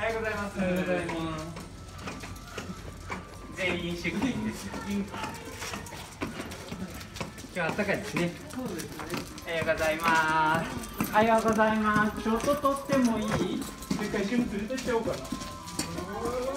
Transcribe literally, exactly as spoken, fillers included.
はようございます。 おはようございます。 全員出勤です。 今日暖かいですね。 そうですね。おはようございます。おはようございます。ちょっと取ってもいい？一回一緒に連れてっちゃおうかな。